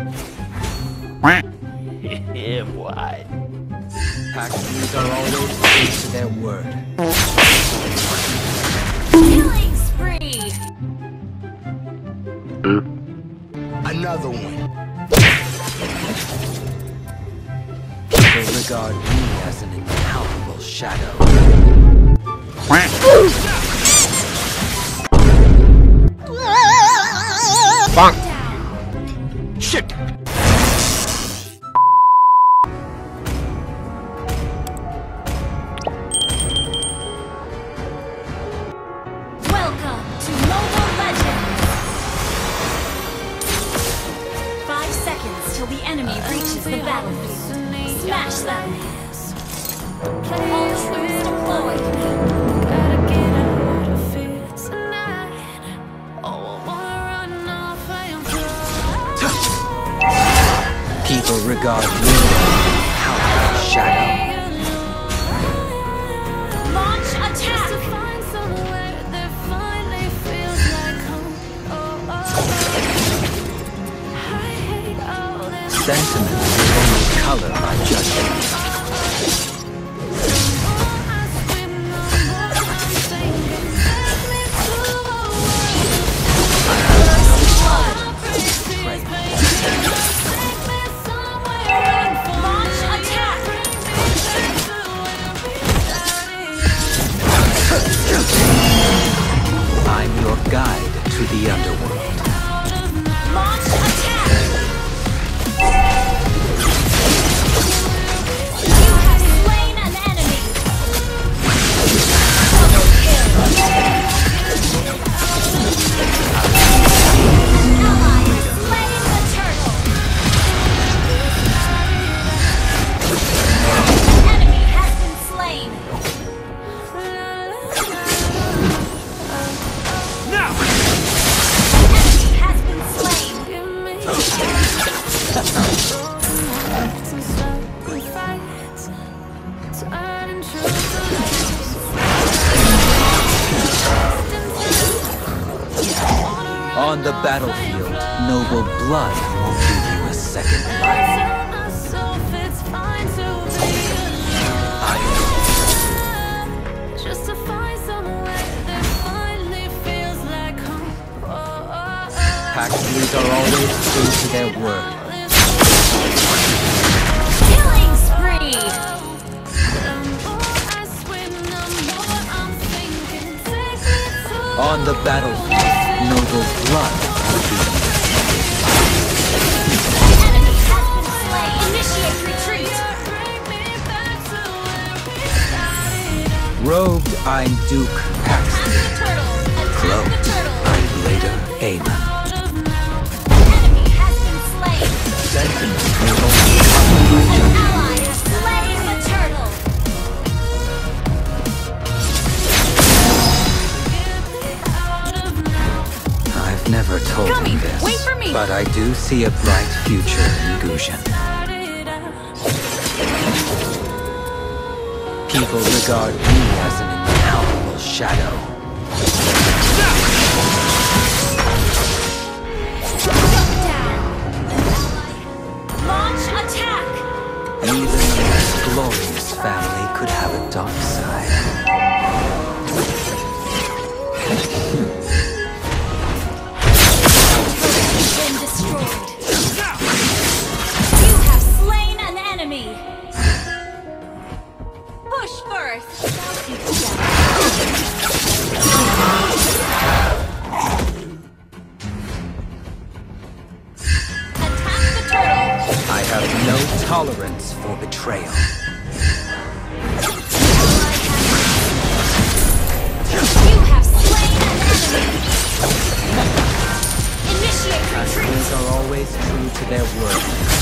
Yeah, boy. Actions are always true to their word. Killing spree! Another one. People regard me as an impalpable shadow. Bonk. Shit. Welcome to Mobile Legends! 5 seconds till the enemy reaches the battlefield. Smash them! All troops deployed! Gotta get out of here tonight. Oh, I wanna run off and fly. People regard me as an impalpable shadow. Launch To attack! find somewhere that finally feels like home. Oh, I hate all this. Sentiment will only color my judgment. I swim no more. I'm sinking. Take me to a Blood! world. Launch attack! I'm your guide to the underworld. Launch attack! You have slain an enemy! Double kill! Ally has slain the turtle! Enemy has been slain! Enemy has been slain! On the battlefield, noble blood won't give you a second life. I Just to find somewhere that finally feels like home. Paxleys are always true to their word. Killing spree! On the battlefield, noble blood will give you a Enemy has been slain! Initiate retreat! Robed, I'm Duke Paxley. Turtle! Attack the Cloaked, turtle! I'm Blader Aemon. Enemy has been slain! Sentiment will only color my An judgment. ally has slain the turtle! I've never told Come him here, this, wait for me. but I do see a bright future in Gushan. People regard me as an impalpable shadow. Launch attack! Even the most glorious family could have a dark side. Been destroyed. You have slain an enemy. Push first. Attack the turtle. I have no tolerance for betrayal. You have slain an enemy. Initiate retreat. Paxleys are always true to their word.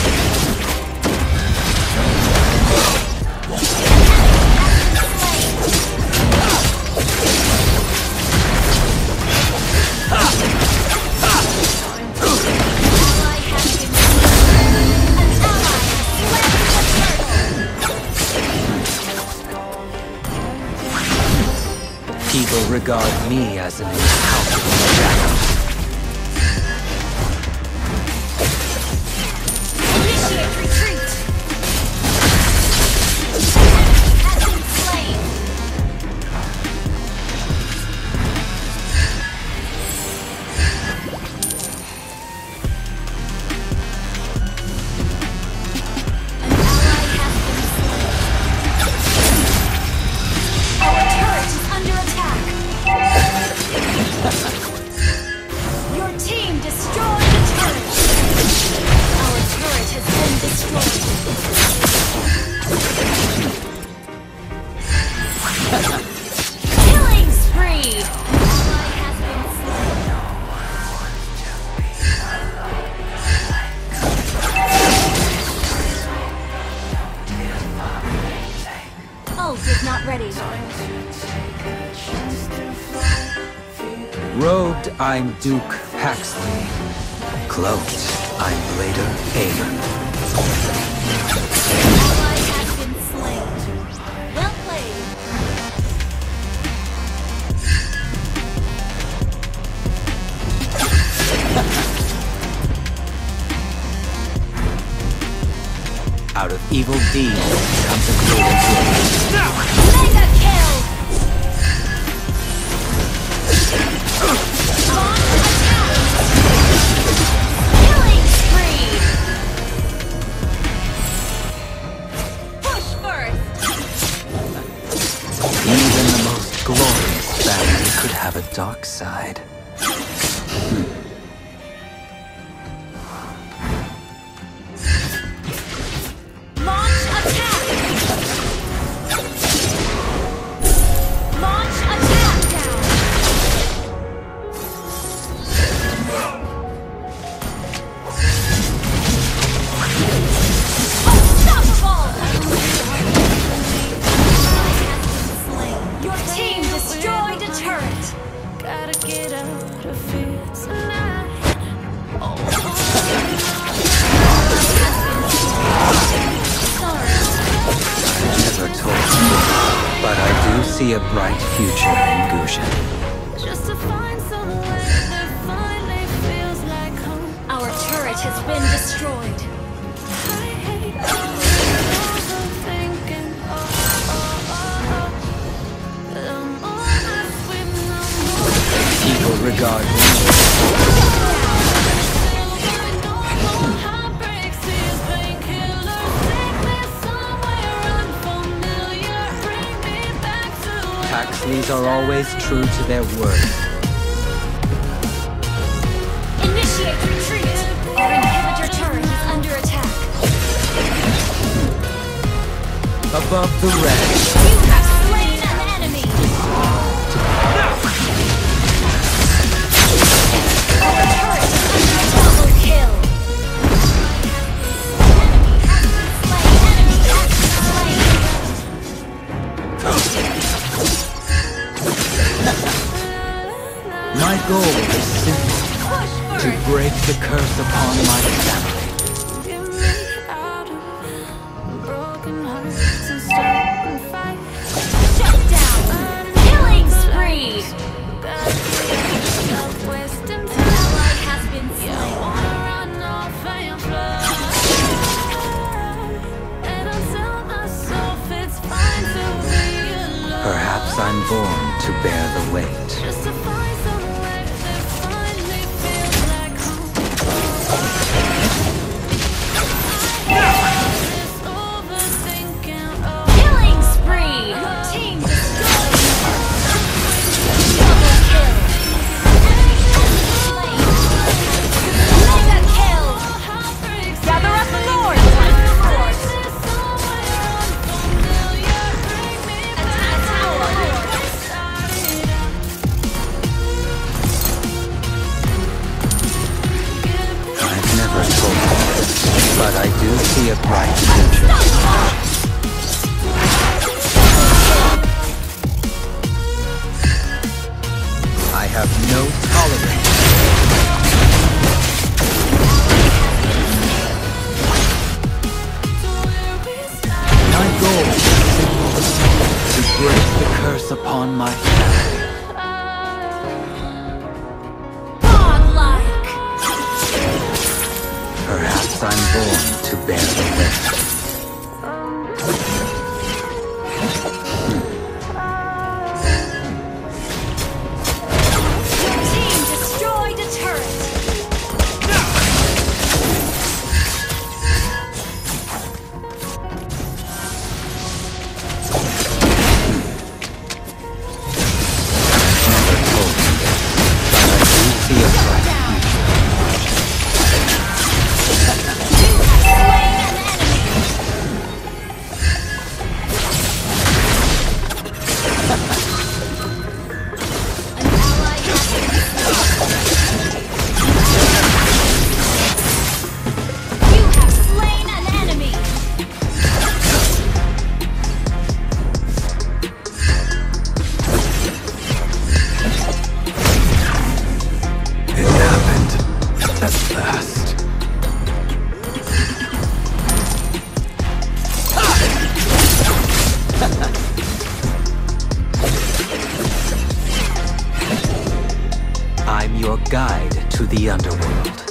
People regard me as an impalpable shadow. I'm Duke Paxley. Cloaked, I'm Blader Aegon. Ally has been slain. Well played. Out of evil deeds comes a greater good. Mega kill! Launch attack! Killing spree! Push first! Even the most glorious family could have a dark side. Launch attack! Launch attack down! Unstoppable! Your team destroyed a turret! Gotta get out of here tonight. Never told you, but I do see a bright future in Gushin. Just to find somewhere that finally feels like home. Our turret has been destroyed. I hate all the thinking. The more I swim, the more People regard me. heartbreaks these painkillers. Take me somewhere unfamiliar. Bring me back to where Paxleys are always true to their word. Initiate retreat! Our inhibitor turret is under attack. Above the rest. You have slain an enemy! Our turret is under double kill! Enemy has been slain! My goal is simple. Push To first! break the curse upon my family. get me out of broken hearts and stop and fight. Shut down! Killing spree! Stop wasting time. Ally has been I slain. wanna run off and fly. And I'll tell myself it's fine to be alone. Perhaps I'm born to bear the weight. Just to find somewhere that finally feels like home. This overthinking, Killing spree! Your team destroyed! Double kill! Slain! Mega kill! heartbreaks. Gather up swords! Time to force! Attack tower! I've never told you, but I do see a bright future. I have no tolerance. My goal is simple. To break the curse upon my family. Godlike! Perhaps I'm born to bear the weight. Your team destroyed a turret! Never told you, but I do see a bright future. You have slain an enemy! guide to the underworld.